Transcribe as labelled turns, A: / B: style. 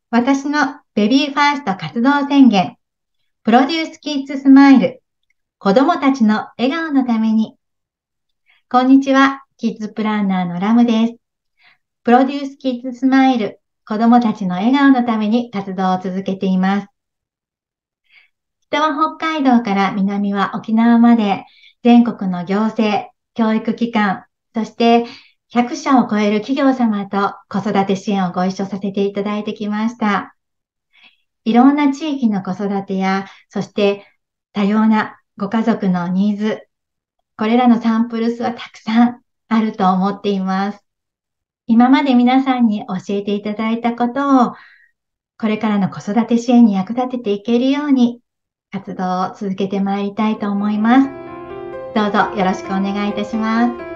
A: 私のベビーファースト活動宣言、プロデュースキッズスマイル、子供たちの笑顔のために。こんにちは、キッズプランナーのラムです。プロデュースキッズスマイル、子供たちの笑顔のために活動を続けています。北は北海道から南は沖縄まで、全国の行政、教育機関、そして100社を超える企業様と子育て支援をご一緒させていただいてきました。いろんな地域の子育てや、そして多様なご家族のニーズ、これらのサンプル数はたくさんあると思っています。今まで皆さんに教えていただいたことを、これからの子育て支援に役立てていけるように、活動を続けてまいりたいと思います。どうぞよろしくお願いいたします。